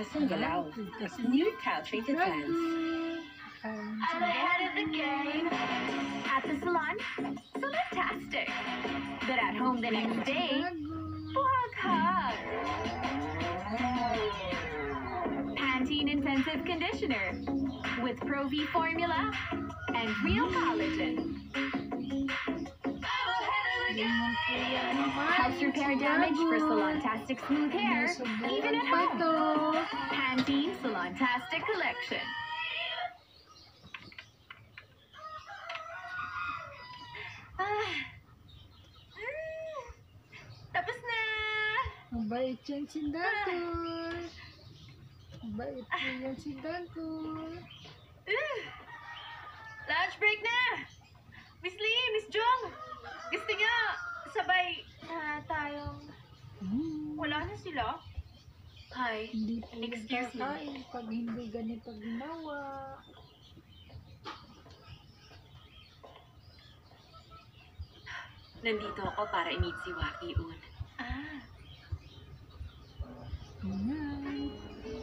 Mahasang galaw. New couch-rated pants. I'm ahead of the game. At the salon, fantastic. But at home the next day, hug. Pantene Intensive Conditioner with Pro V formula and real collagen. Helps repair damage for salon-tastic smooth hair, even at home. Pantene Salon-tastic Collection. Tapos na! Mabait yan si Dangkol. Mabait po yan si Dangkol. Lunch break na! Miss Lee, Miss Jong! Gusto niya sabay tayong... Wala na sila? Hi. Hindi po yan Excuse me. kakain pag hindi ganito ginawa. Nandito ako para i-meet si Waki Un. Yan.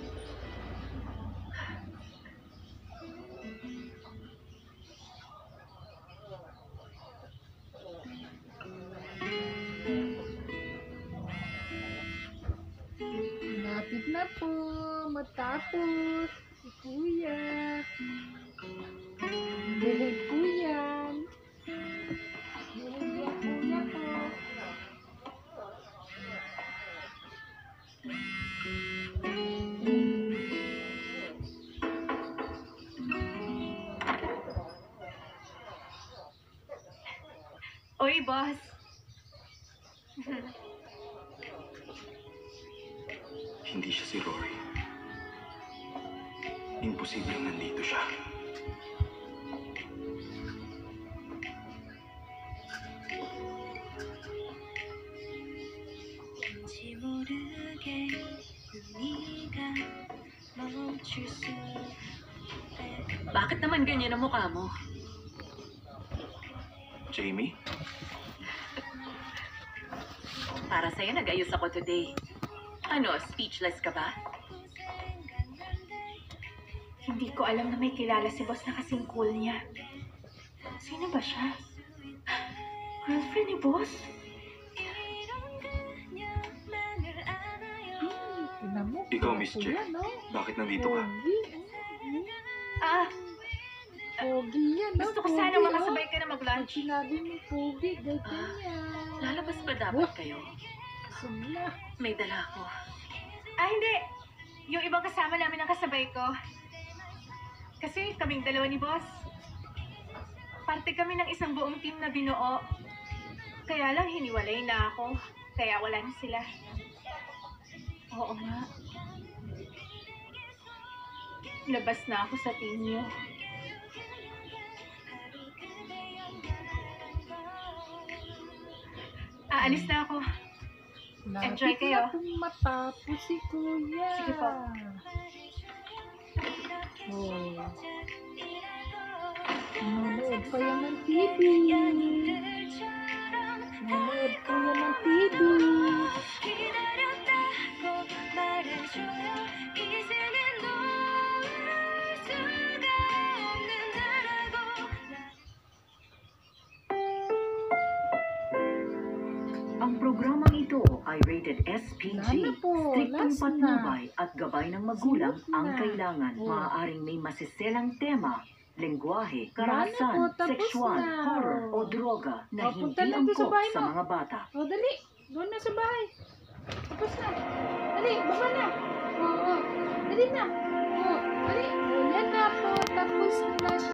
Lapit na po matapos si Kuya. Dilig po yan. Dilig yan Kuya po. Oy, boss. Hindi siya si Rory. Imposibleng nandito siya. Bakit naman ganyan ang mukha mo? Jamie? Para sa'yo, nag-ayos ako today. Ano, speechless ka ba? Hindi ko alam na may kilala si boss na kasing cool niya. Sino ba siya? Girlfriend ni boss? Tignan mo, Ikaw, Miss Kuya, Che. no? Bakit nandito ka? Pogi yan, no? Gusto ko Pogi, sana oh. makasabay ka na Pag mag-lunch. sinabi mo pogi, ganyan yan. Lalabas ba dapat kayo? Sumla. May dala ako. Hindi. Yung ibang kasama namin ang kasabay ko. Kasi kaming dalawa ni boss. Parte kami ng isang buong team na binuo. Kaya lang hiniwalay na ako. Kaya wala na sila. Oo nga. Labas na ako sa team niyo. Aalis na ako. Enjoy Lapit kayo. na kung matapos si Kuya. Sige po. Oh. Nanonood pa yan ng TV. Nanonood pa yan ng TV. Ang programang ito ay rated SPG. Lalo po, Striktong last patnubay at gabay ng magulang Sunod ang na. kailangan. Oh. Maaaring may masiselang tema, lengguwahe, Lalo karahasan, po, tapos sexual, na. horror o droga na O, punta hindi na doon sa angkop bahay sa mo. mga bata. O, dali. Doon na sa bahay. Tapos na. Dali, baba na. Oo, dali na. O, dali. O, yan na po. Tapos na.